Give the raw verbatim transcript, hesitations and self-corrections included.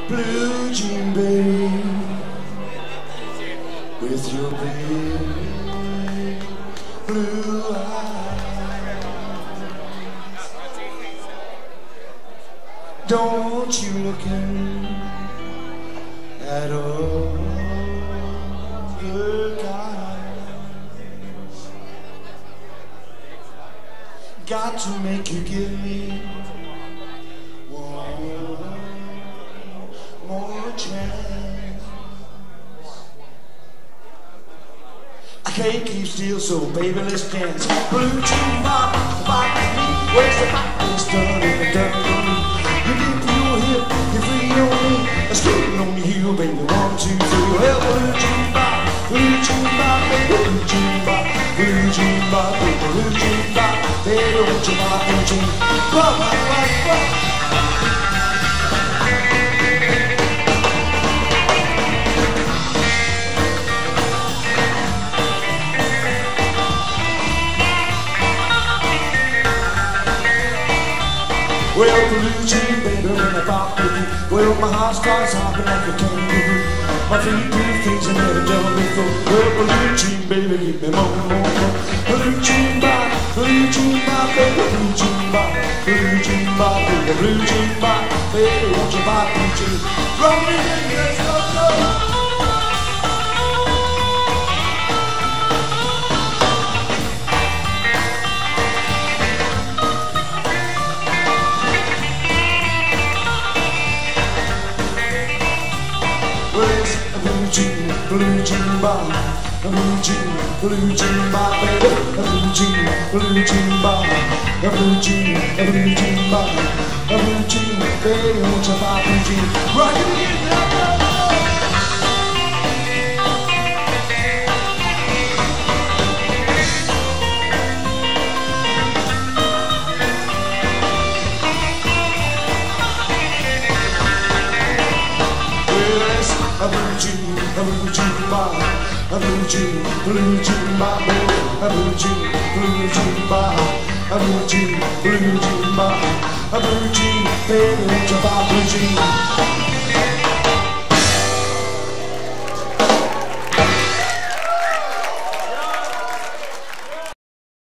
blue jean baby, with your big blue eyes. Don't you looking at all your guys? Got to make you give me one more chance. I can't keep still, so baby, let's dance. Blue jean rock, rock me. Where's the rock? It's done and done for me. You dip your hip, you free on me. I'm skating on your heel, baby. One, two, three. Well, blue jean rock, blue jean rock, baby. Blue jean rock, blue jean rock, baby. Blue jean rock, baby. Don't you rock, blue jean rock, rock, rock, rock. Well, blue jean, baby, when I pop with you, well, my heart starts hopping like a kangaroo. My feet do things I never done before. Well, blue jean, baby, give me more, more, more. Blue jean bar, blue jean bar, baby, blue jean bar, blue jean bar, baby, blue jean bar, baby, won't you buy blue jean? Run me in, let's go, go. Blue jean, blue jean bar, a blue jean, blue jean bar, baby, a blue jean, blue jean bar, a blue jean, a blue jean bar, a blue jean, baby, won't you buy blue jean? Rock it again, now, now, now. A blue jean, a blue jean bar, a blue jean, blue jean bar, baby, a blue jean, blue jean bar, a blue jean, blue jean bar, a blue jean, baby.